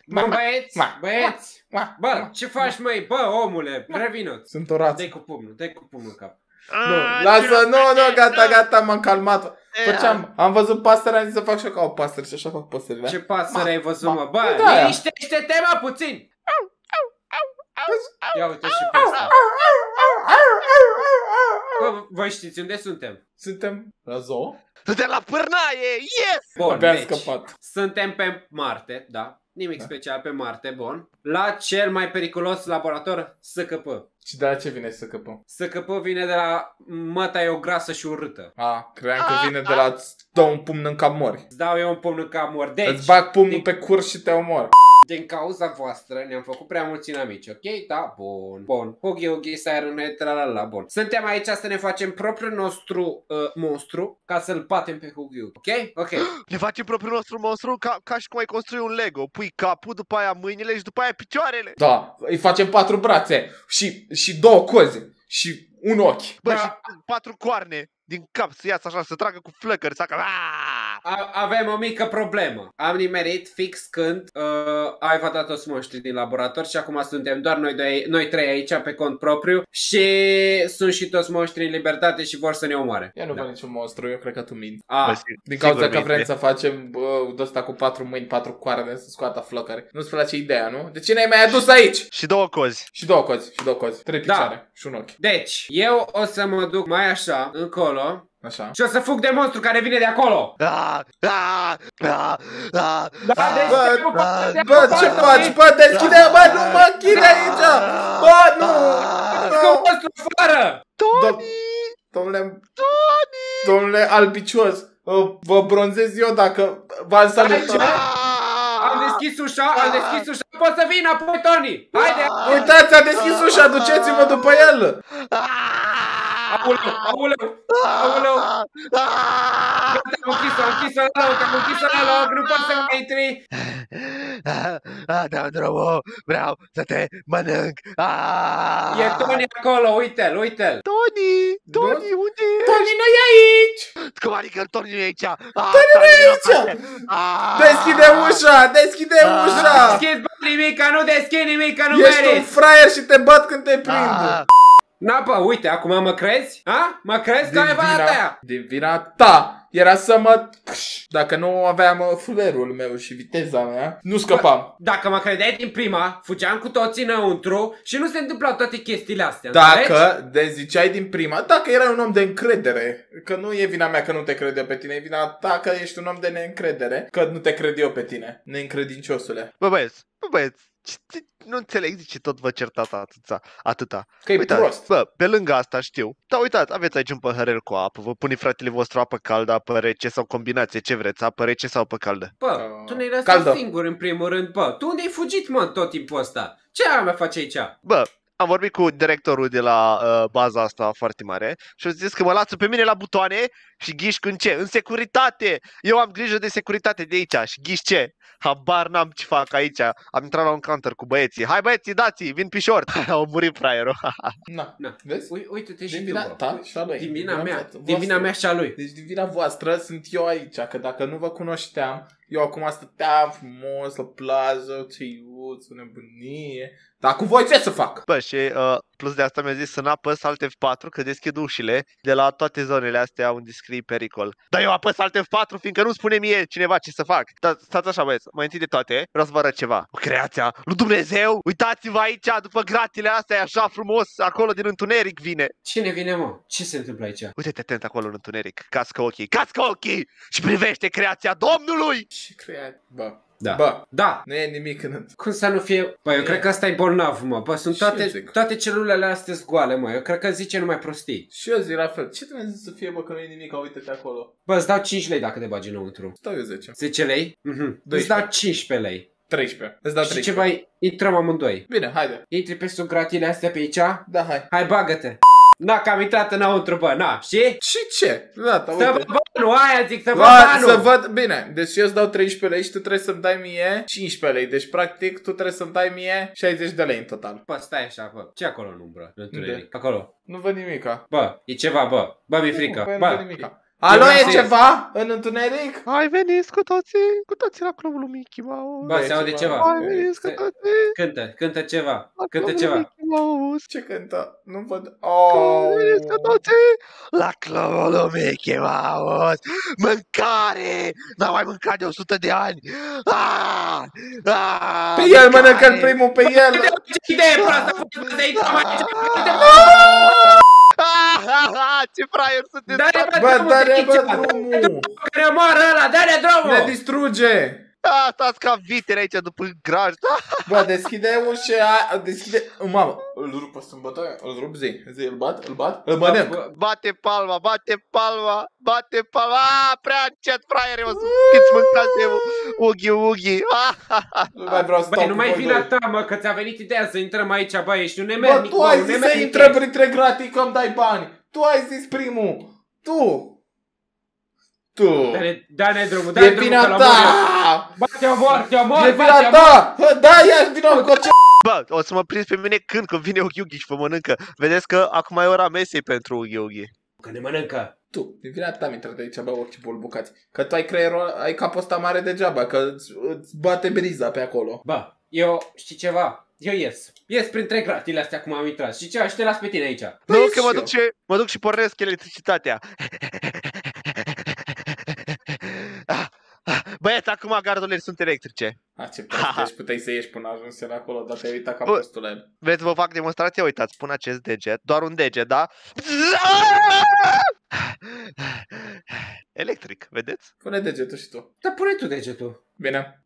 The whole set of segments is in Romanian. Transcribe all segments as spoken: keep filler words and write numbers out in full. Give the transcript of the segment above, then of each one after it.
Bă, băieți, băieți, bă, ce faci, măi? Bă, omule, revină. Sunt orat. Dai cu pumnul, dai cu pumnul în cap. Nu, lasă, nu, nu, gata, gata, m-am calmat. Făceam, am văzut pasărea, am zis să fac și eu ca o pasăre și așa fac păsările. Ce pasăre ai văzut, mă? Bă, liniștește-te, mă, puțin. Ia uite și pe asta. Bă, voi știți unde suntem? Suntem la zoo? Suntem la pârnaie, yes! Bun, deci, scăpat. Suntem pe Marte, da? Nimic da. special pe Marte, bun. La cel mai periculos laborator, S K P. Și de la ce vine S K P? S K P vine de la măta e o grasă și urâtă. A, cream că vine de la îți dau un pumn în cap mori. Îți dau eu un pumn în cap mori. Deci, îți bag pumnul din... pe curs și te omor. Din cauza voastră ne-am făcut prea mulți inamici, ok? Da? Bun. Bun. Hugi, hugi, sairune, tralala, bun. Suntem aici să ne facem propriul nostru uh, monstru ca să-l batem pe Hugi, ok? Ok. Ne facem propriul nostru monstru ca, ca și cum ai construi un Lego. Pui capul, după aia mâinile și după aia picioarele. Da, îi facem patru brațe și, și două coze și un ochi. Bă, da. Și patru coarne din cap să iasă așa, să tragă cu flăcări, să facă... Avem o mică problemă. Am nimerit fix când uh, ai vadat toți monștrii din laborator și acum suntem doar noi, doi, noi trei aici pe cont propriu și sunt și toți monștrii în libertate și vor să ne omoare. Eu nu da. văd niciun monstru, eu cred că tu minți. Ah. Din cauza că vrem să facem de ăsta cu patru mâini, patru coarne, să scoată flăcări. Nu-ți place ideea, nu? De ce ne-ai mai adus aici? Și două cozi. Și două cozi, și două cozi. Trei picioare da. și un ochi. Deci, eu o să mă duc mai așa, încolo. Așa. Și o să fug de monstru care vine de acolo. Da, da, da, da, da, bă, bă, bă, ce faci? Bă, deschide, bă, nu mă închide aici! Bă, nu! Că monstru fără! Tony! Domnule, Tony! Domnule albicios, vă bronzez eu dacă v-ați salutat. Am deschis ușa, am deschis ușa, poți să vii înapoi, Tony! Haide! Uitați, a deschis ușa, duceți-vă după el! Auleu, auleu, auleu! Gata, am închis-o, am închis-o la loc, am închis-o la loc, nu poți să mai intri! Da, drumul, vreau să te mănânc! E Tony acolo, uite-l, uite-l! Tony, Tony, unde e? Tony nu e aici! Cum adică Tony nu e aici? Tony nu e aici! Deschide ușa, deschide ușa! Deschid, bă, nimica, nu deschid nimica, nu meriți! Ești un fraier și te bat când te prind! Na, bă, uite, acum mă crezi? Ha? Mă crezi că ai vina aia? Din vina ta era să mă... Dacă nu aveam fulerul meu și viteza mea, nu scăpam. Bă, dacă mă credeai din prima, fugeam cu toții înăuntru și nu se întâmplau toate chestiile astea. Dacă de ziceai din prima, dacă erai un om de încredere, că nu e vina mea că nu te crede pe tine, e vina ta că ești un om de neîncredere, că nu te cred eu pe tine, neîncredinciosule. Bă, băieți, bă, băieți. Nu înțeleg de ce tot vă certați atâta. atâta. Că e prost. Bă, pe lângă asta știu. Da, uitați, aveți aici un păhărel cu apă. Vă pune fratele vostru apă caldă, apă rece sau combinație, ce vreți, apă rece sau apă caldă. Bă, uh, tu ne-ai lăsat singur în primul rând, bă. Tu unde ai fugit, mă, tot timpul ăsta? Ce aia mea face aici? Bă, am vorbit cu directorul de la uh, baza asta foarte mare și au zis că mă lasă pe mine la butoane și ghiși în ce? În securitate! Eu am grijă de securitate de aici și ghiși ce? Habar n-am ce fac aici. Am intrat la un counter cu băieții. Hai băieții, dați-i, vin pe short. Au murit fraierul. Na, na, vezi? Uite-te și din vina tu, ta și a lui. Din vina mea, din vina mea și a lui. Deci din vina voastră sunt eu aici, că dacă nu vă cunoșteam, eu acum stăteam frumos la plajă, ce iuț, o nebunie. Dar cu voi ce să fac? Bă, și uh, plus de asta mi-a zis să n-apăs Alt F patru, că deschid ușile de la toate zonele astea unde scrie pericol. Dar eu apăs Alt F patru fiindcă nu spune mie cineva ce să fac. Dar stați așa, băieți, mai întâi de toate, vreau să vă arăt ceva. O creația lui Dumnezeu, uitați-vă aici, după gratile astea, e așa frumos, acolo din întuneric vine. Cine vine, mă? Ce se întâmplă aici? Uite-te atent acolo în întuneric, cască ochii, cască ochii și privește creația Domnului! Ce creație? Bă. Da. Bă, da. Nu e nimic în... Cum să nu fie? Bă, eu e. cred că ăsta e bolnav, mă. Bă, sunt toate, toate celulele astea goale, mă. Eu cred că zice numai prostii. Și eu zic la fel. Ce trebuie să fie, bă, că nu e nimic? Uite-te acolo. Bă, îți dau cinci lei dacă te bagi înăuntru. Stau eu zece. zece lei? Mhm. Îți dau cincisprezece lei. treisprezece. Îți dau treisprezece. Și ce mai intrăm amândoi. Bine, haide. Intri pe sub gratile astea pe aici? Da, hai. Hai, bagă-te. Na, că am intrat înăuntru, bă, na, știi? Și ce? Gata, uite. Să văd banul, aia zic, să văd Va, banul. Să văd, bine, deci eu îți dau treisprezece lei și tu trebuie să-mi dai mie cincisprezece lei. Deci, practic, tu trebuie să-mi dai mie șaizeci de lei în total. Bă, stai așa, bă. Ce acolo în umbră? Acolo. Nu văd nimica. Bă, e ceva, bă. Bă, mi-e frică. Nu, bă, nu văd nimica. Alo, Eu e vreau ceva în întuneric? Hai, veniți cu toții, cu toții la clubul lui Mickey Mouse. Bă, se aude ceva. Hai, veniți cu Se- toții Cântă, cântă ceva. la Cântă clubul lui ceva. Mickey Mouse. Ce cântă? Nu văd. Oh. Veniți cu toții la clubul lui Mickey Mouse. Mâncare! N-am mai mâncat de o sută de ani. Ah! Ah! Pe el, mâncare! mănâncă-l primul pe el. Ce idee proastă, fă să intrăm aici. Ah, ah, ah, ce fraier sunteți! Dă-ne, toți! bă, Bă, drumul, dă-ne, dă-ne bă, ceva, drumul. dă-ne drumul, că ne omoară ăla, dă-ne Ne drumul! distruge. Ah, stați ca viteri aici după graj. Bă, deschide ușa, deschide... Mamă, îl rup ăsta în bătaie, îl rup zi, zi, îl bat, îl bat, îl mănânc. Bă, Bate palma, bate palma, bate palma. Ah, prea încet, fraiere, o să câți mâncați eu, ughi, ughi. Ah, ah, ah. Nu mai vreau să Băi, stau nu cu mai voi vina doi. ta, mă, că ți-a venit ideea să intrăm aici, bă, ești un Bă, nemernic, tu bă, ai un zis să nemernic intră ești. printre gratii că îmi dai bani. Tu ai zis primul. Tu. Tu. Dă-ne, dă-ne drumul, E dă-ne drumul vina că l-omor eu. ta. Bă, te omor, te omor, E bă, vina te omor. ta. Hă, da, ia vină cu ce... Bă, o să mă prins pe mine când, când vine Ughi Ughi și vă mănâncă. Vedeți că acum e ora mesei pentru Ughi Ughi. Că ne mănâncă. Tu, e vina ta, am intrat aici, bă, ochi bulbucați. Că tu ai creierul, ai capul ăsta mare degeaba, că îți, îți bate briza pe acolo. Bă, eu, știi ceva? Eu ies. Ies printre gratile astea cum am intrat. Și ceva, și te las pe tine aici. Nu, Păi că mă și duc, și, mă duc și pornesc electricitatea. Ah, ah, băieți, acum gardurile sunt electrice. A, ce prost, deci puteai să ieși până ajungi în acolo, dar te-ai uitat ca Bă. prostul la el. Vreți să vă fac demonstrație? Uitați, pun acest deget, doar un deget, da? Electric, vedeți? Pune degetul și tu. Dar pune tu degetul. Bine.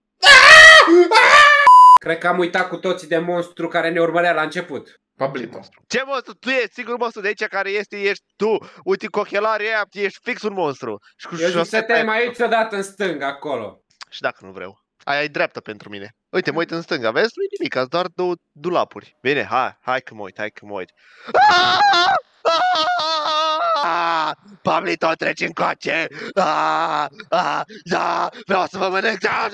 Cred că am uitat cu toții de monstru care ne urmărea la început. Pablito. Ce monstru? Tu ești sigur monstru de aici care este, ești tu. Uite, cu ochelarii aia, ești fix un monstru. Și cu Eu zic să șosete- te mai uiți odată în stânga acolo. Și dacă nu vreau. Aia e dreaptă pentru mine. Uite, mă uit în stânga, vezi? Nu-i nimic, ați doar două dulapuri. Bine, hai, hai că mă uit, hai că mă uit. Ah! Ah! Pablito, treci încoace! Ah! Ah! Da! Vreau să vă mănânc! Ah!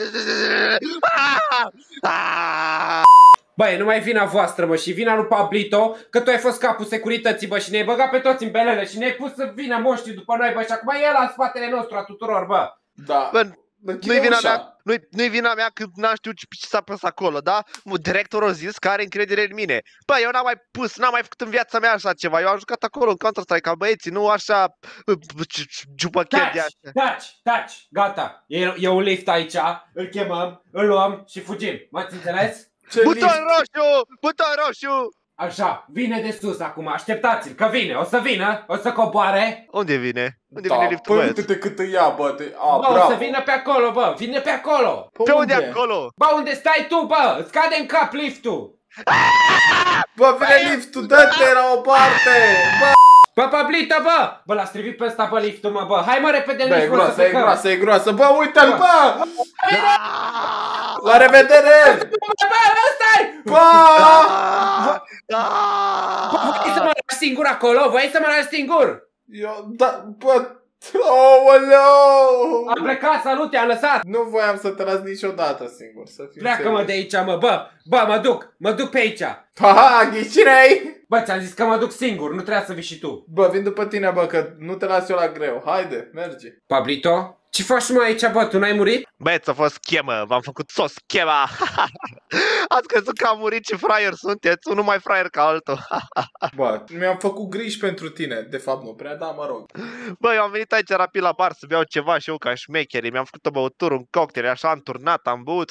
Ah! Băi, nu mai vina voastră, mă, și vina lui Pablito, că tu ai fost capul securității, bă, și ne-ai băgat pe toți în belele și ne-ai pus să vină moștii după noi, bă, și acum e la spatele nostru a tuturor, bă. Da. Bă, Închide nu-i vina ușa. mea, nu-i, nu-i vina mea că n-am știut ce, ce s-a pus acolo, da? Directorul a zis că are încredere în mine. Bă, eu n-am mai pus, n-am mai făcut în viața mea așa ceva. Eu am jucat acolo în Counter-Strike ca băieții, nu așa jupăchet de Taci, astea. taci, taci, gata. E, e un lift aici, îl chemăm, îl luăm și fugim. M-ați înțeles? Ce Buton lift? roșu! Buton roșu! Așa, vine de sus acum, așteptați-l, că vine, o să vină, o să coboare. Unde vine? Unde Da, vine liftul, păi băieți? uite-te cât îi ia, bă, te... A, Bă, o bravo. să vină pe acolo, bă, vine pe acolo. Pe unde acolo? Bă, unde stai tu, bă, îți cade în cap liftul. Bă, vine liftul, dă-te la o parte! Bă, Bă, Pablito, bă! Bă, l-a strivit pe ăsta pe liftul, mă, bă! Hai, mă, repede în bă, e lift, mă, să groasă, e plecăm! groasă, e groasă! Bă, uite-l, bă! Ah! La revedere! Bă, ăsta-i! Bă! Ah! Bă, vrei să mă lași singur acolo? Vrei să mă lași singur? Eu, da, bă... Aoleu! Am plecat, salut, te-am lăsat! Nu voiam să te las niciodată singur, să fiu Pleacă-mă de aici, mă, bă! Bă, mă duc, mă duc pe aici! Haha, ghicinei! Bă, ți-am zis că mă duc singur, nu trebuia să vii și tu! Bă, vin după tine, bă, că nu te las eu la greu. Haide, merge. Pablito? Ce faci mă aici, bă? Tu n-ai murit? Băieți, a fost schemă, v-am făcut sos schema. Ați crezut că am murit și fraier sunteți, unul mai fraier ca altul. Bă, mi-am făcut griji pentru tine. De fapt, nu prea, da, mă rog. Bă, eu am venit aici rapid la bar să beau ceva și eu ca șmecherii. Mi-am făcut o băutură, un cocktail, așa am turnat, am băut.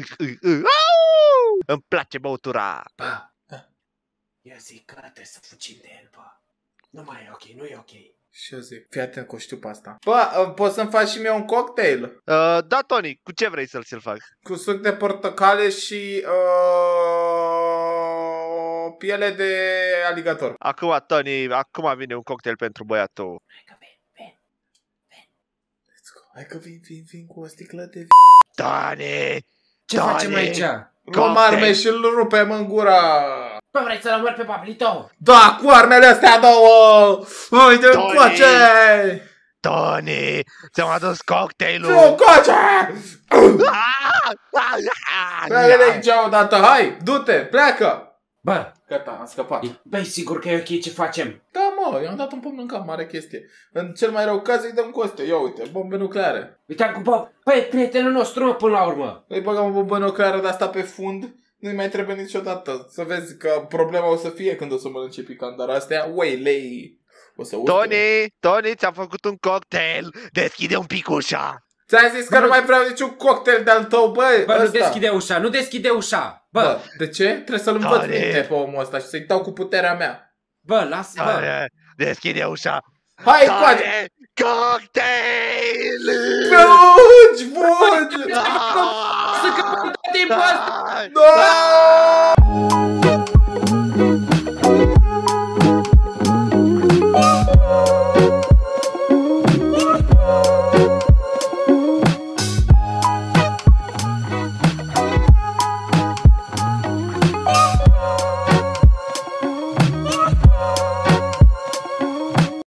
Îmi place băutura. Bă, eu zic că trebuie să fugim de el, bă. Nu mai e ok, nu e ok. Și eu zic, fii atent că o știu pe asta. Bă, poți să-mi faci și mie un cocktail? Uh, da, Tony, cu ce vrei să-l ți-l fac? Cu suc de portocale și uh, piele de aligator. Acum, Tony, acum vine un cocktail pentru băiatul. Hai că vin, vin. Let's go. Hai că vin, vin, vin cu o sticlă de... Tony! Ce Tony! facem aici? Luăm arme și îl rupem în gura. Bă, vrei să-l omori pe Pablito? Da, cu armele astea două! Uite-l Tony! coace! Tony! Ți-am adus cocktailul! Nu, coace! Ah! Ah! Ah! Pleacă de aici odată, hai, du-te, pleacă! Bă, Gata, am scăpat. băi, sigur că e ok ce facem? Da, mă, mă, i-am dat un pumn în cap, mare chestie. În cel mai rău caz îi dăm cu astea. Ia uite, bombe nucleare. Uite cu bă, păi prietenul nostru, mă, până la urmă. Îi băgăm o bombă nucleară de asta pe fund. Nu-i mai trebuie niciodată. Să vezi că problema o să fie când o să mănânce picant. Dar astea, uei, lei. O să uite. Tony, Tony, ți-am făcut un cocktail. Deschide un pic ușa. Ți-am zis că bă, nu mai vreau niciun cocktail de-al tău, bă. Bă, ăsta. Nu deschide ușa, nu deschide ușa. Bă, bă de ce? Trebuie să-l învăț minte pe omul ăsta și să-i dau cu puterea mea. Bă, lasă, bă. Tony, deschide ușa. Hai, coace! Cocktail! Fugi, fugi! Să că tot timpul ăsta! No!